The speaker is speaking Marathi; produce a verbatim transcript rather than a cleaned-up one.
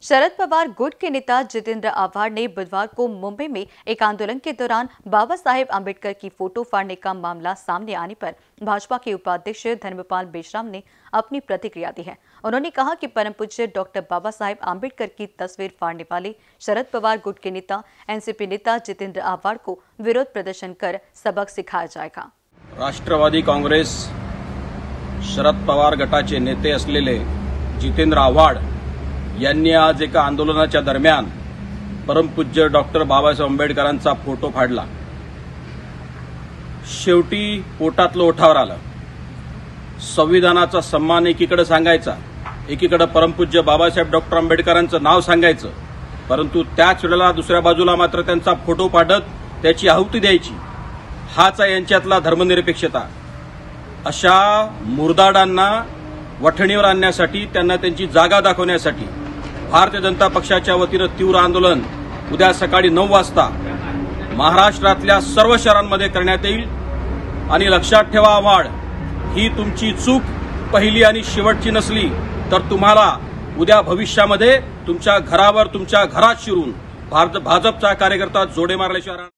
शरद पवार गुट के नेता जितेंद्र आव्हाड ने बुधवार को मुंबई में एक आंदोलन के दौरान बाबा साहेब आंबेडकर की फोटो फाड़ने का मामला सामने आने पर भाजपा के उपाध्यक्ष धर्मपाल बेशराम ने अपनी प्रतिक्रिया दी है। उन्होंने कहा कि परम पूज्य डॉक्टर बाबा साहेब आंबेडकर की तस्वीर फाड़ने वाले शरद पवार गुट के नेता एनसीपी नेता जितेंद्र आव्हाड को विरोध प्रदर्शन कर सबक सिखाया जाएगा। राष्ट्रवादी काँग्रेस शरद पवार गटाचे नेते असलेले जितेंद्र आव्हाड यांनी आज एका आंदोलनाच्या दरम्यान परमपूज्य डॉक्टर बाबासाहेब आंबेडकरांचा फोटो फाडला। शेवटी पोटातलं ओठावर आलं। संविधानाचा सन्मान एकीकडे सांगायचा, एकीकडे परमपूज्य बाबासाहेब डॉक्टर आंबेडकरांचं नाव सांगायचं, परंतु त्याच वेळेला दुसऱ्या बाजूला मात्र त्यांचा फोटो फाडत त्याची आहुती द्यायची। हाच आहे यांच्यातला धर्मनिरपेक्षता। अशा मुर्दाडांना वठणीवर आणण्यासाठी, त्यांना त्यांची जागा दाखवण्यासाठी भारतीय जनता पक्षाच्या वतीनं तीव्र आंदोलन उद्या सकाळी नऊ वाजता महाराष्ट्रातल्या सर्व शहरांमध्ये करण्यात येईल। आणि लक्षात ठेवा, आव्हाड ही तुमची चूक पहिली आणि शेवटची नसली तर तुम्हाला उद्या भविष्यामध्ये तुमच्या घरावर, तुमच्या घरात शिरून भाजपचा कार्यकर्ता जोडे मारल्याशिवाय